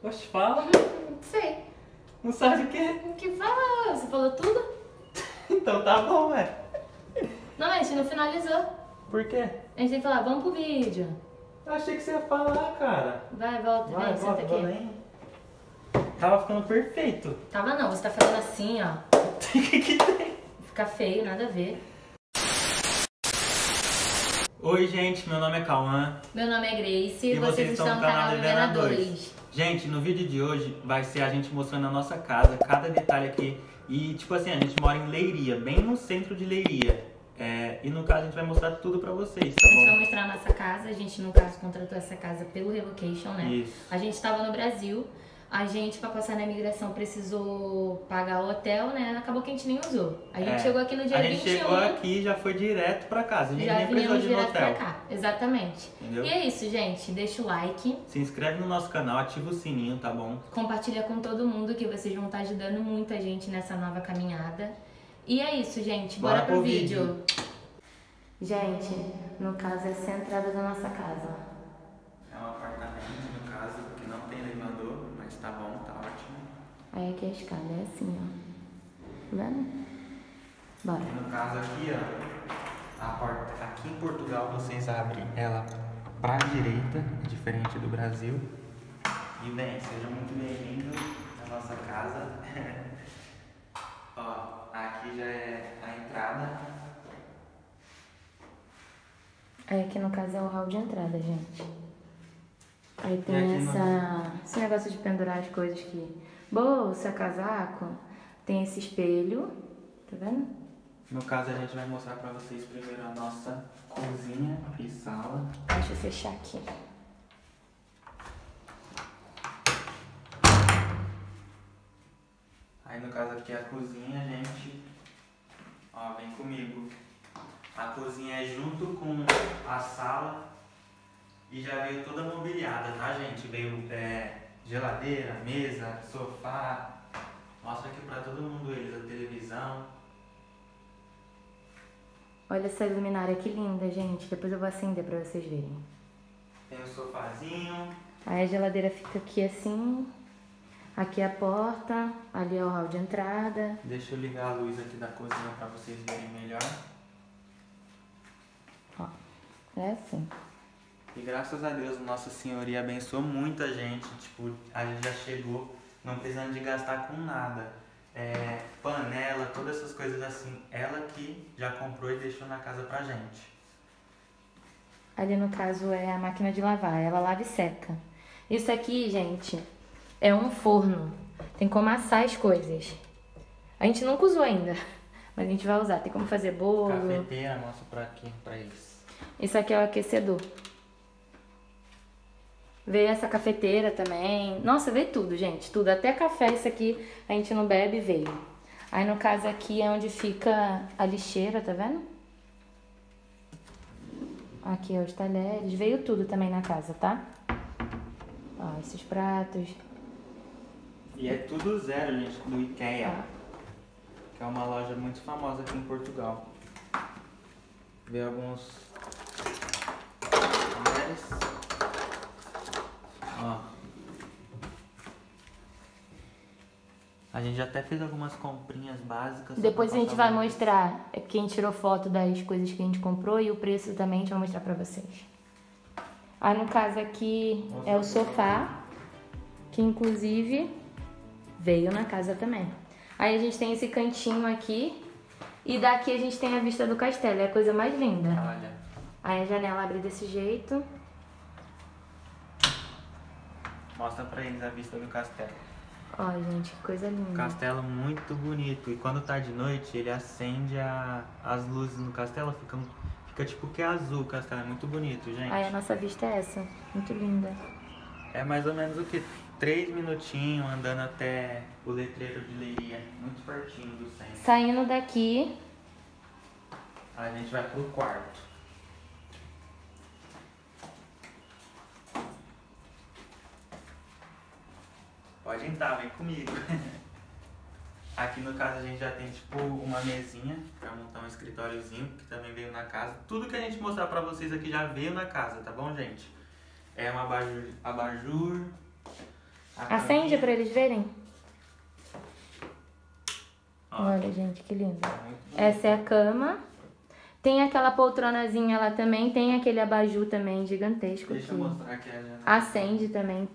Oxe, fala. Não sei. Não sabe o quê? O que fala? Você falou tudo? Então tá bom, ué. Não, a gente não finalizou. Por quê? A gente tem que falar, vamos pro vídeo. Eu achei que você ia falar, cara. Vai, volta, Vai, vem, volta, senta aqui. vem. Tava ficando perfeito. Tava não, você tá fazendo assim, ó. O que tem? Fica feio, nada a ver. Oi, gente, meu nome é Cauã. Meu nome é Grace E vocês estão no canal Levena 2. Gente, no vídeo de hoje vai ser a gente mostrando a nossa casa, cada detalhe aqui. E tipo assim, a gente mora em Leiria, bem no centro de Leiria. E no caso a gente vai mostrar tudo pra vocês, tá A gente vai bom? mostrar a nossa casa. A gente, no caso, contratou essa casa pelo Relocation, né? Isso. A gente tava no Brasil. A gente, pra passar na imigração, precisou pagar o hotel, né? Acabou que a gente nem usou. A gente chegou aqui no dia 21. A gente chegou aqui e já foi direto pra casa. A gente Já nem precisou viemos de ir no direto hotel. pra cá. Exatamente. Entendeu? E é isso, gente. Deixa o like. Se inscreve no nosso canal, ativa o sininho, tá bom? Compartilha com todo mundo que vocês vão estar ajudando muita gente nessa nova caminhada. E é isso, gente. Bora pro vídeo. Gente, no caso, essa é a entrada da nossa casa. É um apartamento, no caso, que não tem elevador, mas tá bom, tá ótimo. Aí aqui a escada é assim, ó. Tá vendo? Bora. No caso aqui, ó, a porta aqui em Portugal vocês abrem ela pra direita, diferente do Brasil. E bem, seja muito bem-vindo à nossa casa. Ó, aqui já é a entrada. Aí aqui no caso é o hall de entrada, gente. Aí tem aqui esse negócio de pendurar as coisas aqui. Bolsa, casaco. Tem esse espelho. Tá vendo? No caso a gente vai mostrar pra vocês primeiro a nossa cozinha e sala. Deixa eu fechar aqui. Aí no caso aqui é a cozinha, gente. Ó, vem comigo. A cozinha é junto com a sala e já veio toda mobiliada, tá, gente? Veio geladeira, mesa, sofá. Mostra aqui pra todo mundo eles, a televisão. Olha essa luminária que linda, gente. Depois eu vou acender pra vocês verem. Tem o sofazinho. Aí a geladeira fica aqui assim. Aqui é a porta. Ali é o hall de entrada. Deixa eu ligar a luz aqui da cozinha pra vocês verem melhor. Ó, é assim. E graças a Deus, Nossa Senhoria abençoou muita gente. Tipo, a gente já chegou não precisando de gastar com nada. Panela, todas essas coisas assim. Ela que já comprou e deixou na casa pra gente. Ali no caso é a máquina de lavar. Ela lava e seca. Isso aqui, gente, é um forno. Tem como assar as coisas. A gente nunca usou ainda, mas a gente vai usar. Tem como fazer bolo. Cafeteira, mostra pra aqui, pra eles. Isso aqui é o aquecedor. Veio essa cafeteira também. Nossa, veio tudo, gente. Tudo. Até café, isso aqui a gente não bebe, veio. Aí no caso aqui é onde fica a lixeira, tá vendo? Aqui é os talheres. Veio tudo também na casa, tá? Ó, esses pratos. E é tudo zero, gente, do IKEA. Tá. Que é uma loja muito famosa aqui em Portugal. Veio alguns talheres. Ó. A gente já até fez algumas comprinhas básicas. Depois a só pra gente passar vai pra vocês. mostrar. É porque a gente tirou foto das coisas que a gente comprou e o preço também a gente vai mostrar pra vocês. Aí no caso aqui é o sofá, que inclusive veio na casa também. Aí a gente tem esse cantinho aqui e daqui a gente tem a vista do castelo, é a coisa mais linda. Olha. Aí a janela abre desse jeito. Mostra pra eles a vista do castelo. Ó, gente, que coisa linda. Castelo muito bonito. E quando tá de noite, ele acende as luzes no castelo. Fica tipo que azul o castelo. É muito bonito, gente. Aí a nossa vista é essa, muito linda. É mais ou menos o que? 3 minutinhos andando até o letreiro de Leiria. Muito pertinho do centro. Saindo daqui, Aí a gente vai pro quarto. Pode entrar, vem comigo. Aqui no caso a gente já tem tipo uma mesinha pra montar um escritóriozinho, que também veio na casa. Tudo que a gente mostrar pra vocês aqui já veio na casa, tá bom, gente? É um abajur. Acende pra eles verem. Ó, Olha, gente, que lindo. muito Essa é a cama. Tem aquela poltronazinha lá também. Tem aquele abajur também gigantesco. Deixa eu mostrar aqui a janela. Acende também.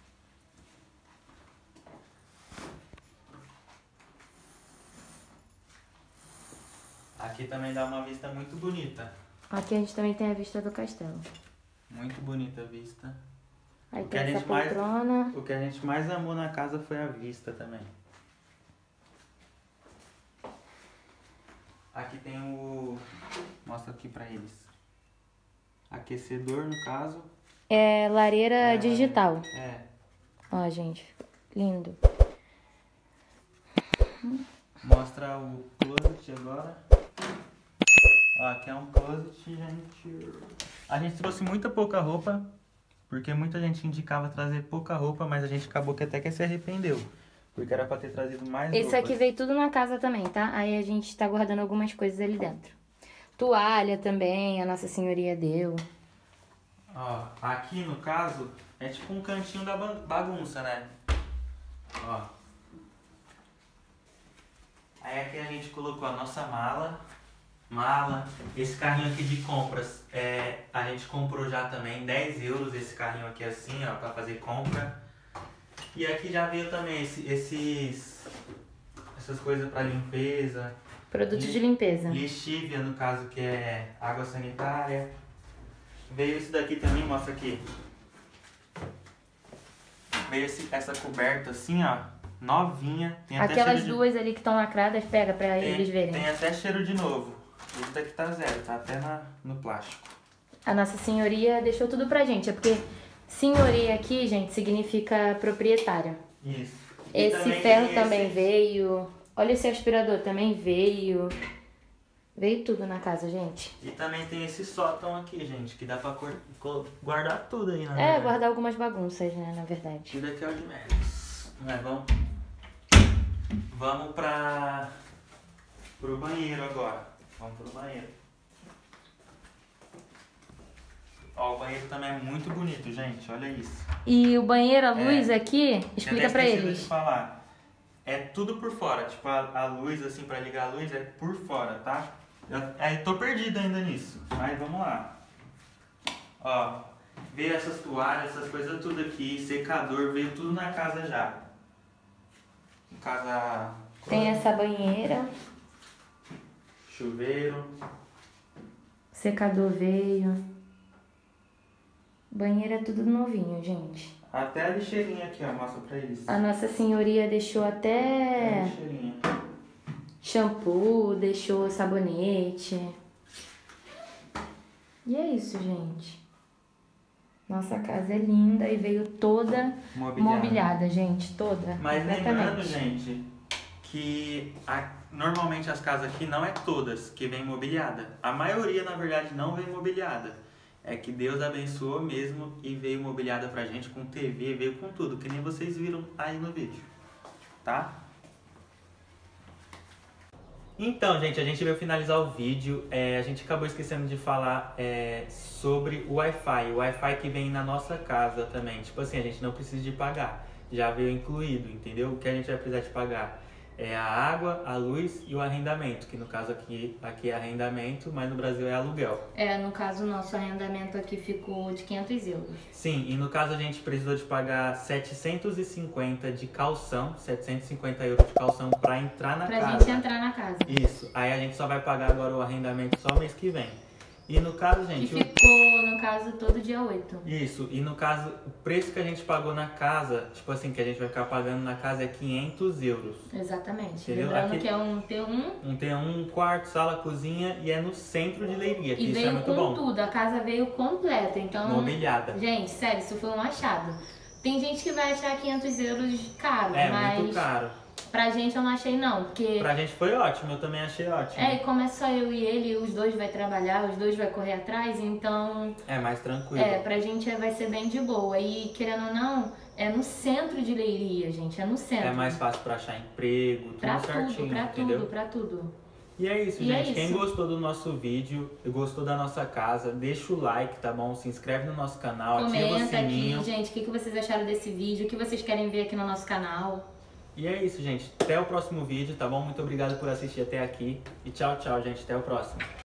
Aqui também dá uma vista muito bonita. Aqui a gente também tem a vista do castelo. Muito bonita a vista. Aí O que tem a essa gente mais- poltrona. O que a gente mais amou na casa foi a vista também. Aqui tem o... Mostra aqui pra eles. Aquecedor, no caso. É lareira digital. É. Ó, gente. Lindo. Mostra o closet agora. Ó, aqui é um closet, gente. A gente trouxe muita pouca roupa, porque muita gente indicava trazer pouca roupa, mas a gente acabou que até que se arrependeu. Porque era pra ter trazido mais Esse roupas. aqui veio tudo na casa também, tá? Aí a gente tá guardando algumas coisas ali dentro. Toalha também, a Nossa Senhoria deu. Ó, aqui no caso, é tipo um cantinho da bagunça, né? Ó. Aí aqui a gente colocou a nossa mala. Esse carrinho aqui de compras, a gente comprou já também, 10 euros esse carrinho aqui assim, ó, pra fazer compra. E aqui já veio também essas coisas pra limpeza. Produtos de limpeza. Lixívia, no caso, que é água sanitária. Veio isso daqui também, mostra aqui. Veio essa coberta assim, ó, novinha. Tem até Aquelas cheiro de... duas ali que estão lacradas, pega pra eles verem. Tem até cheiro de novo. Esse daqui tá zero, tá até no plástico. A Nossa Senhoria deixou tudo pra gente. É porque senhoria aqui, gente, significa proprietária. Isso. E Esse também ferro tem também esse- veio. Olha esse aspirador, também veio. Veio tudo na casa, gente. E também tem esse sótão aqui, gente, que dá pra guardar tudo aí, na É, verdade. guardar algumas bagunças, né, na verdade. Tudo aqui é o de menos. Mas vamos pro banheiro agora. Vamos pro banheiro. Ó, o banheiro também é muito bonito, gente. Olha isso. E o banheiro, a luz aqui, Tinha explica até pra esquecido eles. de falar. É tudo por fora. Tipo, a luz, assim, pra ligar a luz é por fora, tá? Eu tô perdido ainda nisso. Mas vamos lá. Ó, veio essas toalhas, essas coisas tudo aqui. Secador, veio tudo na casa já. Casa... Tem essa banheira, Chuveiro. secador veio. Banheiro é tudo novinho, gente. Até a lixeirinha aqui, ó. Mostra pra eles. A Nossa Senhoria deixou A até lixeirinha. shampoo, deixou sabonete. E é isso, gente. Nossa casa é linda e veio toda mobiliada, gente. Toda. Mas lembrando, completamente. gente, que normalmente as casas aqui não é todas que vem mobiliada. A maioria, na verdade, não vem mobiliada. É que Deus abençoou mesmo e veio mobiliada pra gente com TV, veio com tudo, que nem vocês viram aí no vídeo, tá? Então, gente, a gente veio finalizar o vídeo. A gente acabou esquecendo de falar sobre o Wi-Fi. O Wi-Fi que vem na nossa casa também. Tipo assim, a gente não precisa de pagar. Já veio incluído, entendeu? O que a gente vai precisar de pagar é a água, a luz e o arrendamento. Que no caso aqui é arrendamento, mas no Brasil é aluguel. No caso, o nosso arrendamento aqui ficou de 500 euros. Sim, e no caso a gente precisou de pagar 750 de calção, 750 euros de calção pra entrar na casa. Pra gente entrar na casa. Isso, aí a gente só vai pagar agora o arrendamento só mês que vem. E no caso, Que gente... ficou, no caso, todo dia 8. Isso, e no caso, o preço que a gente pagou na casa, tipo assim, que a gente vai ficar pagando na casa é 500 euros. Exatamente. Entendeu? Lembrando Aqui- que é um T1 Tem um quarto, sala, cozinha e é no centro de Leiria, que e isso é veio muito com bom. tudo. A casa veio completa, então... Mobiliada. Gente, sério, isso foi um achado. Tem gente que vai achar 500 euros caro, É mas muito caro. pra gente eu não achei não, porque... Pra gente foi ótimo, eu também achei ótimo. E como é só eu e ele, os dois vai trabalhar, os dois vai correr atrás, então... É mais tranquilo. Pra gente vai ser bem de boa. E, querendo ou não, é no centro de Leiria, gente, é no centro. É mais fácil pra achar emprego, tudo Pra certinho, tudo, pra entendeu? tudo, pra tudo. E é isso, E é gente. Quem isso. gostou do nosso vídeo, gostou da nossa casa, deixa o like, tá bom? Se inscreve no nosso canal, ativa o Comenta sininho. aqui, gente, o que vocês acharam desse vídeo, o que vocês querem ver aqui no nosso canal. E é isso, gente. Até o próximo vídeo, tá bom? Muito obrigado por assistir até aqui. E tchau, tchau, gente. Até o próximo.